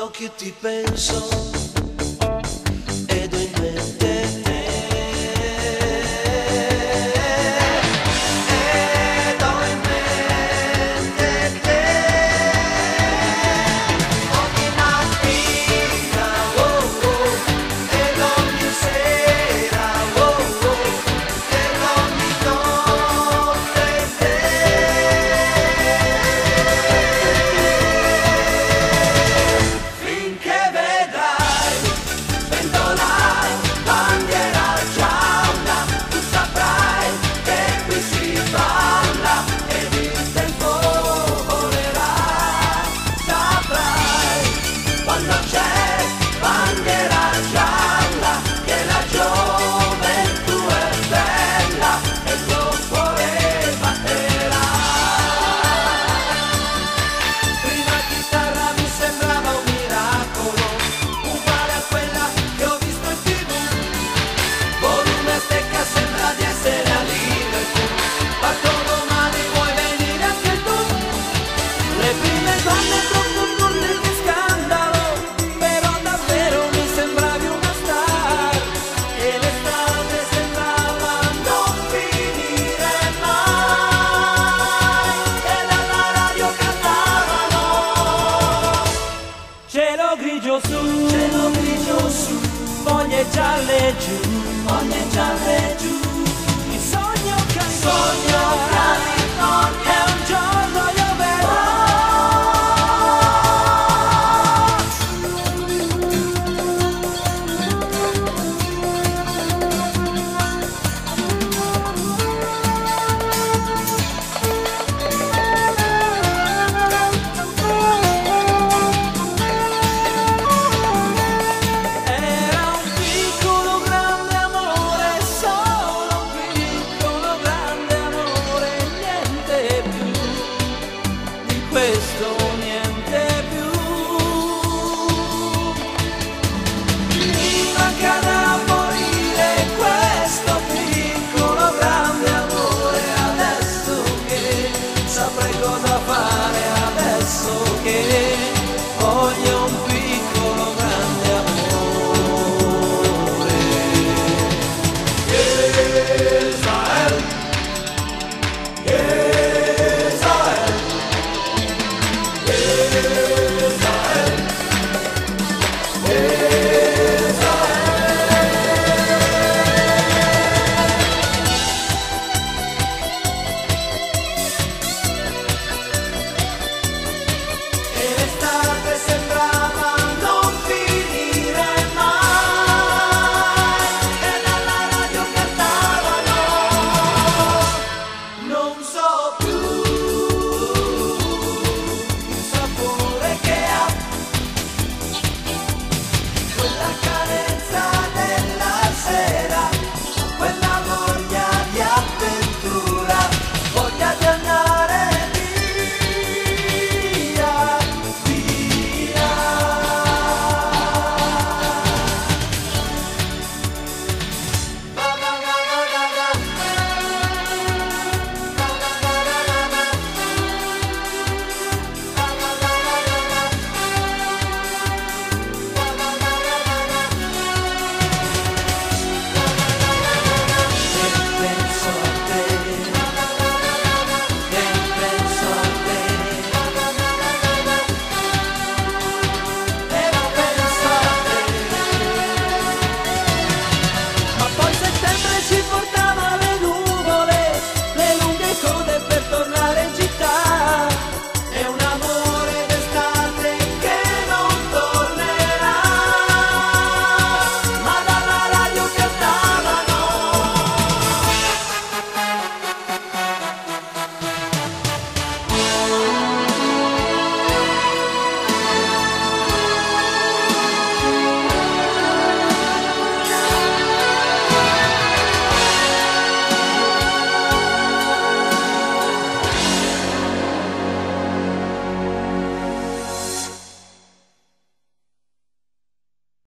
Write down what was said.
Quando che ti penso ed ho in mente te, ed ho in mente te. Ogni mattina, oh oh, ed ogni sera, oh oh, ed ogni notte te. Finché vedrai sventolare bandiera gialla, tu saprai che qui si balla ed il tempo volerà. Saprai quando c'è bandiera gialla che la gioventù è bella e il tuo cuore batterà. Prima chitarra mi sembrava un miracolo, uguale a quella che ho visto in TV. Volume a stecca, sembra di essere a Liverpool. Parto domani, vuoi venire anche tu? Le prime donne troppo corte, che scandalo, però davvero mi sembravi una star. E l'estate sembrava non finire mai. E dalla radio cantavano cielo grigio su, foglie gialle giù, foglie gialle giù.